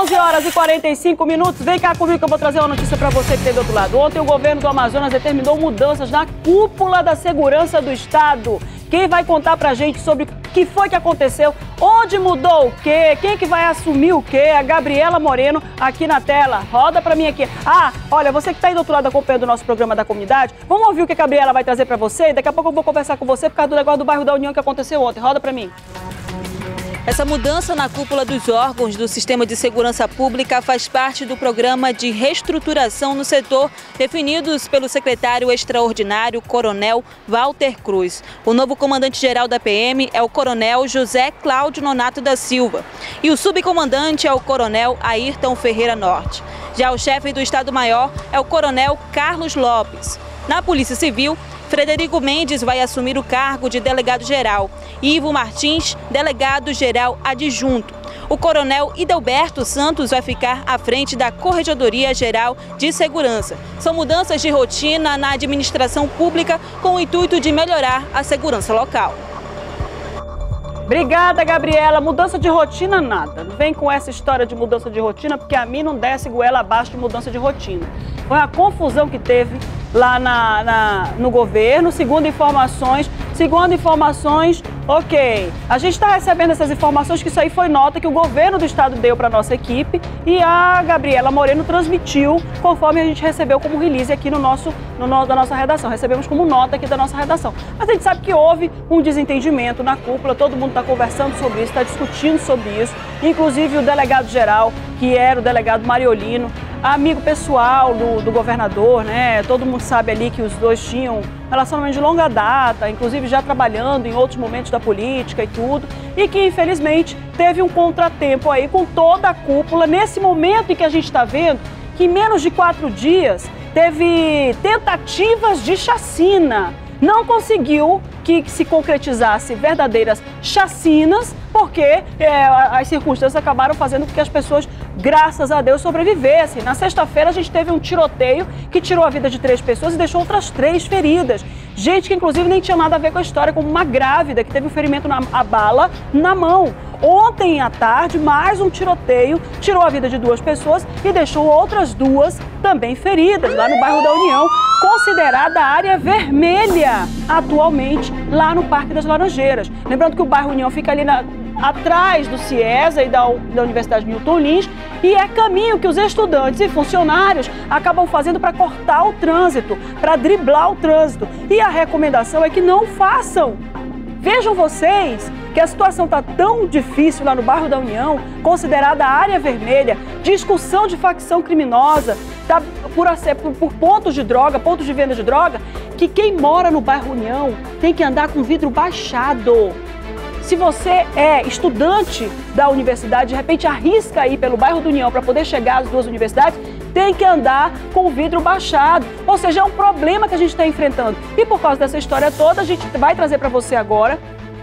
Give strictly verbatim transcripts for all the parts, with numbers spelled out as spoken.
onze horas e quarenta e cinco minutos. Vem cá comigo que eu vou trazer uma notícia para você que tem do outro lado. Ontem o governo do Amazonas determinou mudanças na cúpula da segurança do estado. Quem vai contar pra gente sobre o que foi que aconteceu, onde mudou o quê, quem que vai assumir o quê? A Gabriela Moreno aqui na tela. Roda pra mim aqui. Ah, olha, você que tá aí do outro lado acompanhando o nosso programa da comunidade, vamos ouvir o que a Gabriela vai trazer pra você? Daqui a pouco eu vou conversar com você por causa do negócio do bairro da União que aconteceu ontem. Roda pra mim. Essa mudança na cúpula dos órgãos do Sistema de Segurança Pública faz parte do programa de reestruturação no setor definidos pelo secretário extraordinário Coronel Walter Cruz. O novo comandante-geral da P M é o Coronel José Cláudio Nonato da Silva e o subcomandante é o Coronel Ayrton Ferreira Norte. Já o chefe do Estado-Maior é o Coronel Carlos Lopes. Na Polícia Civil, Frederico Mendes vai assumir o cargo de delegado-geral e Ivo Martins, delegado-geral adjunto. O coronel Idalberto Santos vai ficar à frente da Corregedoria Geral de Segurança. São mudanças de rotina na administração pública com o intuito de melhorar a segurança local. Obrigada, Gabriela. Mudança de rotina, nada. Não vem com essa história de mudança de rotina, porque a mim não desce goela abaixo de mudança de rotina. Foi a confusão que teve lá na, na, no governo, segundo informações, segundo informações, ok. A gente está recebendo essas informações que isso aí foi nota que o governo do estado deu para a nossa equipe e a Gabriela Moreno transmitiu conforme a gente recebeu como release aqui no nosso, no, no, da nossa redação. Recebemos como nota aqui da nossa redação. Mas a gente sabe que houve um desentendimento na cúpula, todo mundo está conversando sobre isso, está discutindo sobre isso, inclusive o delegado-geral, que era o delegado Mariolino, amigo pessoal do, do governador, né? Todo mundo sabe ali que os dois tinham relacionamento de longa data, inclusive já trabalhando em outros momentos da política e tudo, e que infelizmente teve um contratempo aí com toda a cúpula, nesse momento em que a gente está vendo que em menos de quatro dias teve tentativas de chacina. Não conseguiu que se concretizasse verdadeiras chacinas, porque é, as circunstâncias acabaram fazendo com que as pessoas, graças a Deus, sobrevivessem. Na sexta-feira a gente teve um tiroteio que tirou a vida de três pessoas e deixou outras três feridas. Gente que inclusive nem tinha nada a ver com a história, como uma grávida que teve um ferimento na a bala na mão. Ontem à tarde, mais um tiroteio tirou a vida de duas pessoas e deixou outras duas também feridas, lá no bairro da União, considerada área vermelha atualmente, lá no Parque das Laranjeiras. Lembrando que o bairro União fica ali na, atrás do CIESA e da, da Universidade Newton Lins, e é caminho que os estudantes e funcionários acabam fazendo para cortar o trânsito, para driblar o trânsito. E a recomendação é que não façam. Vejam vocês que a situação está tão difícil lá no bairro da União, considerada área vermelha, discussão de facção criminosa, tá, por, por, por pontos de droga, pontos de venda de droga, que quem mora no bairro União tem que andar com vidro baixado. Se você é estudante da universidade, de repente arrisca aí pelo bairro do União para poder chegar às duas universidades, tem que andar com o vidro baixado. Ou seja, é um problema que a gente está enfrentando. E por causa dessa história toda, a gente vai trazer para você agora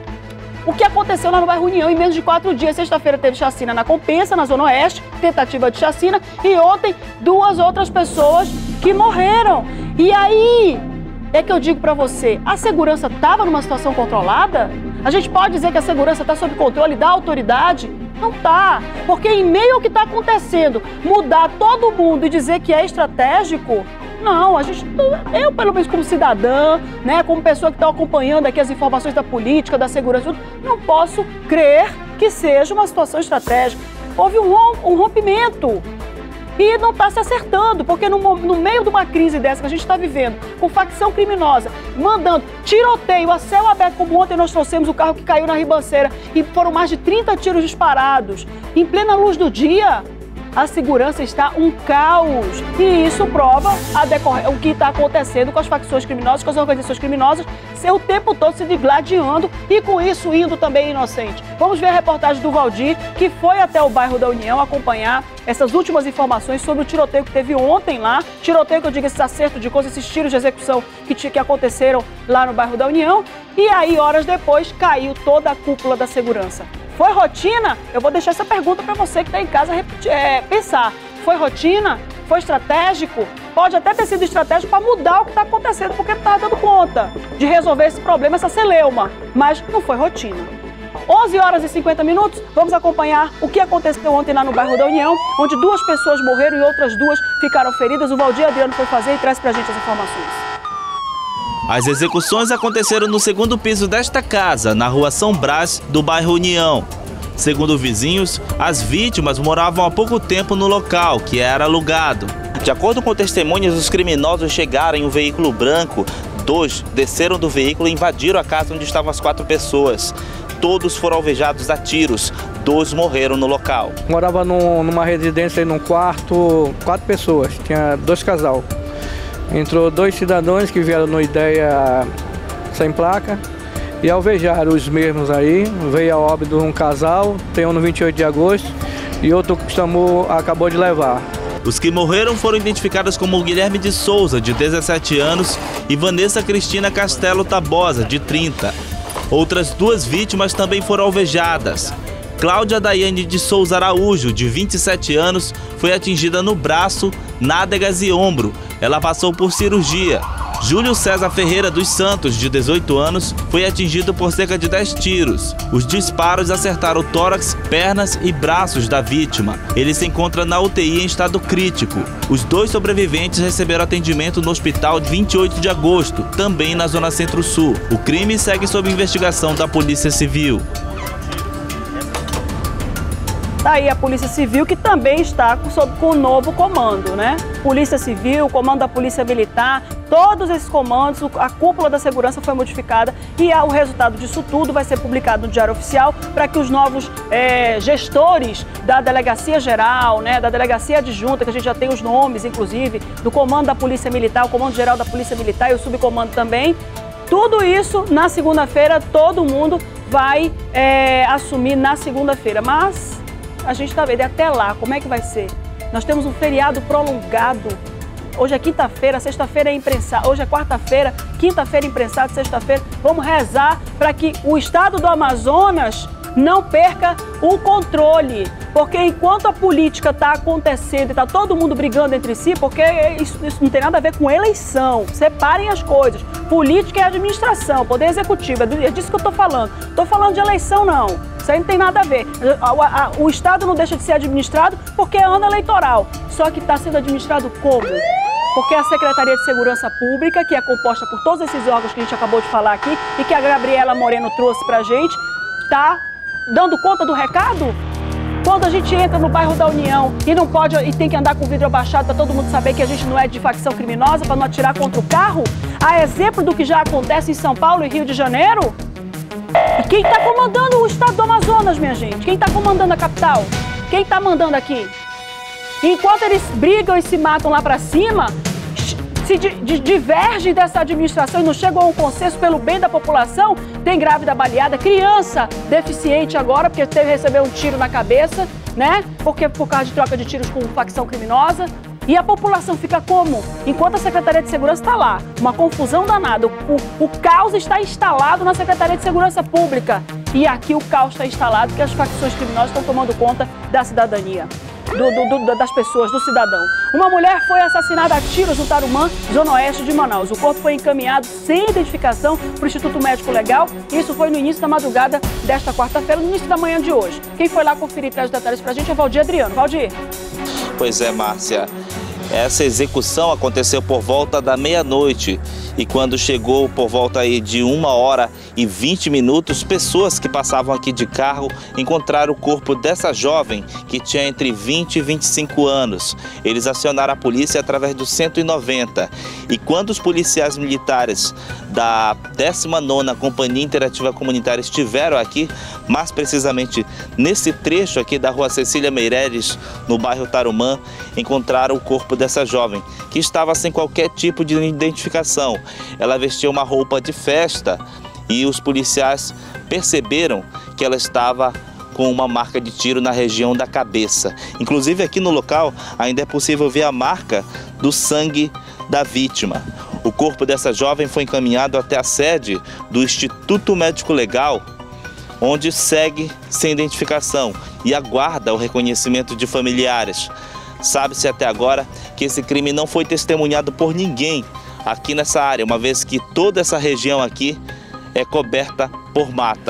o que aconteceu lá no bairro União em menos de quatro dias. Sexta-feira teve chacina na Compensa, na Zona Oeste, tentativa de chacina, e ontem duas outras pessoas que morreram. E aí é que eu digo para você, a segurança estava numa situação controlada? A gente pode dizer que a segurança está sob controle da autoridade? Não está, porque em meio ao que está acontecendo, mudar todo mundo e dizer que é estratégico, não, a gente, eu pelo menos como cidadã, né, como pessoa que está acompanhando aqui as informações da política, da segurança, não posso crer que seja uma situação estratégica. Houve um, um rompimento. E não está se acertando, porque no, no meio de uma crise dessa que a gente está vivendo, com facção criminosa, mandando tiroteio a céu aberto, como ontem nós trouxemos o carro que caiu na ribanceira e foram mais de trinta tiros disparados, em plena luz do dia, a segurança está um caos. E isso prova a decorrer, o que está acontecendo com as facções criminosas, com as organizações criminosas, o tempo todo se digladiando e com isso indo também inocente. Vamos ver a reportagem do Valdir, que foi até o bairro da União acompanhar essas últimas informações sobre o tiroteio que teve ontem lá. Tiroteio que eu digo, esse acerto de coisas, esses tiros de execução que, que aconteceram lá no bairro da União. E aí, horas depois, caiu toda a cúpula da segurança. Foi rotina? Eu vou deixar essa pergunta para você que está em casa é, pensar. Foi rotina? Foi estratégico? Pode até ter sido estratégico para mudar o que está acontecendo, porque está dando conta de resolver esse problema, essa celeuma. Mas não foi rotina. onze horas e cinquenta minutos, vamos acompanhar o que aconteceu ontem lá no bairro da União, onde duas pessoas morreram e outras duas ficaram feridas. O Valdir Adriano foi fazer e traz pra gente as informações. As execuções aconteceram no segundo piso desta casa, na rua São Brás, do bairro União. Segundo vizinhos, as vítimas moravam há pouco tempo no local, que era alugado. De acordo com testemunhas, os criminosos chegaram em um veículo branco. Dois desceram do veículo e invadiram a casa onde estavam as quatro pessoas. Todos foram alvejados a tiros. Dois morreram no local. Morava num, numa residência, num quarto, quatro pessoas. Tinha dois casal. Entrou dois cidadãos que vieram no Ideia sem placa e alvejaram os mesmos aí. Veio a óbito um casal, tem um no vinte e oito de agosto e outro que chamou, acabou de levar. Os que morreram foram identificados como Guilherme de Souza, de dezessete anos, e Vanessa Cristina Castelo Tabosa, de trinta. Outras duas vítimas também foram alvejadas. Cláudia Daiane de Souza Araújo, de vinte e sete anos, foi atingida no braço, nádegas e ombro. Ela passou por cirurgia. Júlio César Ferreira dos Santos, de dezoito anos, foi atingido por cerca de dez tiros. Os disparos acertaram o tórax, pernas e braços da vítima. Ele se encontra na U T I em estado crítico. Os dois sobreviventes receberam atendimento no hospital de vinte e oito de agosto, também na Zona Centro-Sul. O crime segue sob investigação da Polícia Civil. Daí a Polícia Civil, que também está sob com o novo comando, né? Polícia Civil, comando da Polícia Militar, todos esses comandos, a cúpula da segurança foi modificada e o resultado disso tudo vai ser publicado no Diário Oficial para que os novos é, gestores da Delegacia Geral, né, da Delegacia Adjunta, que a gente já tem os nomes, inclusive, do comando da Polícia Militar, o comando geral da Polícia Militar e o subcomando também, tudo isso na segunda-feira, todo mundo vai é, assumir na segunda-feira, mas a gente está vendo até lá como é que vai ser. Nós temos um feriado prolongado. Hoje é quinta-feira, sexta-feira é imprensado. Hoje é quarta-feira, quinta-feira imprensado, sexta-feira. Vamos rezar para que o estado do Amazonas não perca o controle. Porque enquanto a política está acontecendo e está todo mundo brigando entre si, porque isso, isso não tem nada a ver com eleição. Separem as coisas. Política é administração, poder executivo. É disso que eu estou falando. Estou falando de eleição, não. Isso aí não tem nada a ver. O Estado não deixa de ser administrado porque é ano eleitoral. Só que está sendo administrado como? Porque a Secretaria de Segurança Pública, que é composta por todos esses órgãos que a gente acabou de falar aqui e que a Gabriela Moreno trouxe para a gente, está dando conta do recado? Quando a gente entra no bairro da União e não pode e tem que andar com o vidro abaixado para todo mundo saber que a gente não é de facção criminosa, para não atirar contra o carro, a exemplo do que já acontece em São Paulo e Rio de Janeiro, e quem está comandando o estado do Amazonas, minha gente? Quem está comandando a capital? Quem está mandando aqui? Enquanto eles brigam e se matam lá para cima, se di di divergem dessa administração e não chegam a um consenso pelo bem da população, tem grávida baleada, criança deficiente agora, porque teve recebeu um tiro na cabeça, né? Porque por causa de troca de tiros com facção criminosa. E a população fica como? Enquanto a Secretaria de Segurança está lá, uma confusão danada, o, o, o caos está instalado na Secretaria de Segurança Pública. E aqui o caos está instalado porque as facções criminosas estão tomando conta da cidadania, do, do, do, das pessoas, do cidadão. Uma mulher foi assassinada a tiros no Tarumã, zona oeste de Manaus. O corpo foi encaminhado sem identificação para o Instituto Médico Legal. Isso foi no início da madrugada desta quarta-feira, no início da manhã de hoje. Quem foi lá conferir traz os detalhes para a gente é Valdir Adriano. Valdir. Pois é, Márcia. Essa execução aconteceu por volta da meia-noite e quando chegou por volta aí de uma hora e vinte minutos, pessoas que passavam aqui de carro encontraram o corpo dessa jovem que tinha entre vinte e vinte e cinco anos. Eles acionaram a polícia através do cento e noventa e quando os policiais militares da décima nona Companhia Interativa Comunitária estiveram aqui, mais precisamente nesse trecho aqui da rua Cecília Meireles, no bairro Tarumã, encontraram o corpo dessa jovem, que estava sem qualquer tipo de identificação. Ela vestia uma roupa de festa e os policiais perceberam que ela estava com uma marca de tiro na região da cabeça. Inclusive aqui no local ainda é possível ver a marca do sangue da vítima. O corpo dessa jovem foi encaminhado até a sede do Instituto Médico Legal, onde segue sem identificação e aguarda o reconhecimento de familiares. Sabe-se até agora que esse crime não foi testemunhado por ninguém aqui nessa área, uma vez que toda essa região aqui é coberta por mata.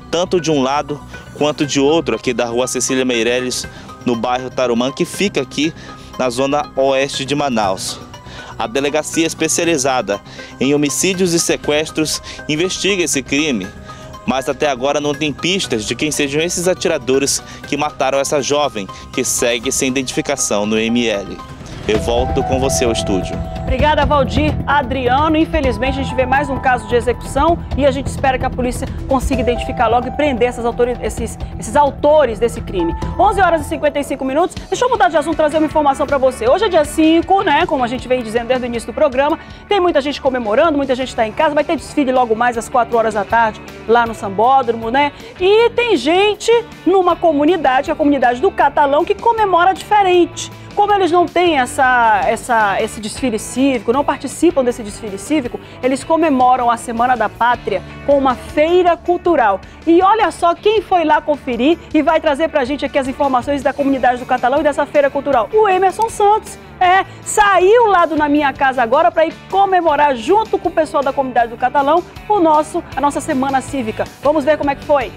tanto de um lado quanto de outro, aqui da rua Cecília Meireles, no bairro Tarumã, que fica aqui na zona oeste de Manaus. A delegacia especializada em homicídios e sequestros investiga esse crime, mas até agora não tem pistas de quem sejam esses atiradores que mataram essa jovem, que segue sem identificação no M L. Eu volto com você ao estúdio. Obrigada, Valdir. Adriano, infelizmente a gente vê mais um caso de execução e a gente espera que a polícia consiga identificar logo e prender essas autores, esses, esses autores desse crime. onze horas e cinquenta e cinco minutos. Deixa eu mudar de assunto, trazer uma informação para você. Hoje é dia cinco, né? Como a gente vem dizendo desde o início do programa. Tem muita gente comemorando, muita gente está em casa. Vai ter desfile logo mais às quatro horas da tarde lá no Sambódromo, né? E tem gente numa comunidade, que é a comunidade do Catalão, que comemora diferente. Como eles não têm essa, essa, esse desfile cívico, não participam desse desfile cívico, eles comemoram a Semana da Pátria com uma feira cultural. E olha só quem foi lá conferir e vai trazer pra gente aqui as informações da comunidade do Catalão e dessa feira cultural. O Emerson Santos. É, saiu lá do Na Minha Casa Agora para ir comemorar junto com o pessoal da comunidade do Catalão o nosso, a nossa Semana Cívica. Vamos ver como é que foi.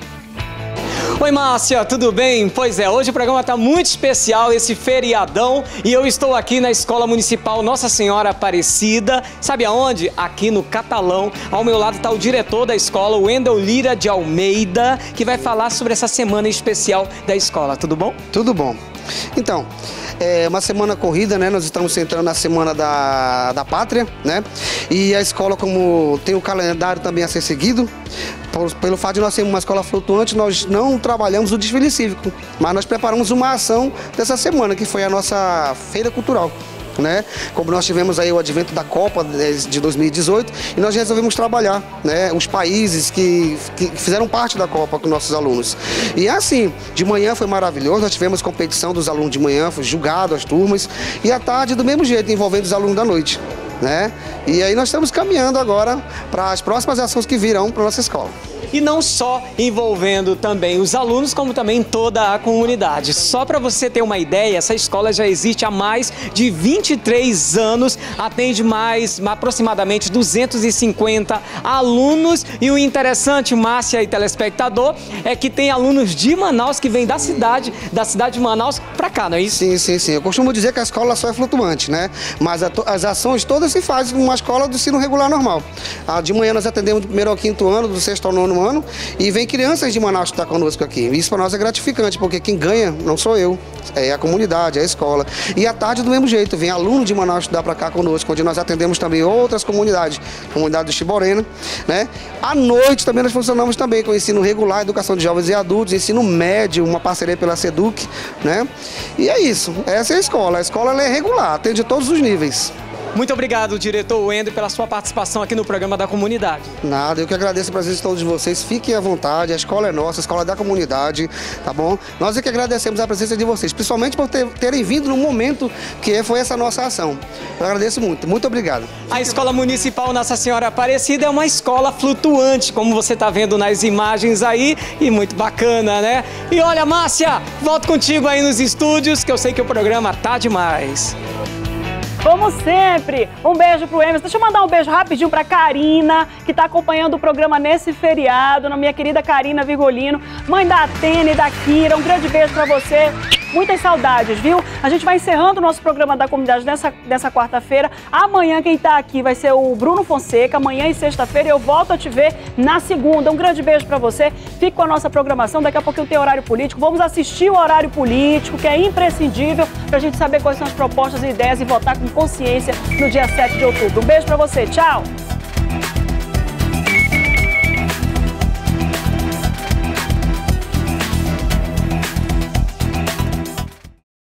Oi, Márcia, tudo bem? Pois é, hoje o programa está muito especial, esse feriadão, e eu estou aqui na Escola Municipal Nossa Senhora Aparecida. Sabe aonde? Aqui no Catalão. Ao meu lado está o diretor da escola, o Wendel Lira de Almeida, que vai falar sobre essa semana especial da escola. Tudo bom? Tudo bom. Então, é uma semana corrida, né? Nós estamos entrando na Semana da, da Pátria, né? E a escola, como tem o calendário também a ser seguido, por, pelo fato de nós sermos uma escola flutuante, nós não trabalhamos o desfile cívico, mas nós preparamos uma ação dessa semana, que foi a nossa feira cultural. Né? Como nós tivemos aí o advento da Copa de dois mil e dezoito e nós resolvemos trabalhar, né, os países que, que fizeram parte da Copa com nossos alunos. E assim, de manhã foi maravilhoso, nós tivemos competição dos alunos de manhã, foi julgado as turmas, e à tarde do mesmo jeito, envolvendo os alunos da noite. Né? E aí nós estamos caminhando agora para as próximas ações que virão para a nossa escola. E não só envolvendo também os alunos, como também toda a comunidade. Só para você ter uma ideia, essa escola já existe há mais de vinte e três anos, atende mais aproximadamente duzentos e cinquenta alunos. E o interessante, Márcia e telespectador, é que tem alunos de Manaus que vêm da cidade, da cidade de Manaus para cá, não é isso? Sim, sim, sim. Eu costumo dizer que a escola só é flutuante, né? Mas a, as ações todas se fazem numa escola do ensino regular normal. Ah, de manhã nós atendemos do primeiro ao quinto ano, do sexto ao nono ano, e vem crianças de Manaus que estão conosco aqui. Isso para nós é gratificante, porque quem ganha não sou eu, é a comunidade, é a escola. E à tarde do mesmo jeito, vem aluno de Manaus estudar para cá conosco, onde nós atendemos também outras comunidades, comunidade do Chiborena, né? À noite também nós funcionamos também com ensino regular, educação de jovens e adultos, ensino médio, uma parceria pela SEDUC, né? E é isso, essa é a escola. A escola ela é regular, atende todos os níveis. Muito obrigado, diretor Wendel, pela sua participação aqui no programa da comunidade. Nada, eu que agradeço a presença de todos vocês. Fiquem à vontade, a escola é nossa, a escola é da comunidade, tá bom? Nós é que agradecemos a presença de vocês, principalmente por ter, terem vindo no momento que foi essa nossa ação. Eu agradeço muito, muito obrigado. A Escola Municipal Nossa Senhora Aparecida é uma escola flutuante, como você está vendo nas imagens aí, e muito bacana, né? E olha, Márcia, volto contigo aí nos estúdios, que eu sei que o programa tá demais. Como sempre, um beijo pro Emerson. Deixa eu mandar um beijo rapidinho pra Karina, que tá acompanhando o programa nesse feriado, na minha querida Karina Virgolino, mãe da Atena e da Kira. Um grande beijo pra você. Muitas saudades, viu? A gente vai encerrando o nosso programa da comunidade nessa, nessa quarta-feira. Amanhã quem tá aqui vai ser o Bruno Fonseca. Amanhã e sexta-feira eu volto a te ver na segunda. Um grande beijo pra você. Fique com a nossa programação. Daqui a pouquinho tem horário político. Vamos assistir o horário político, que é imprescindível pra gente saber quais são as propostas e ideias e votar com consciência no dia sete de outubro. Um beijo pra você. Tchau!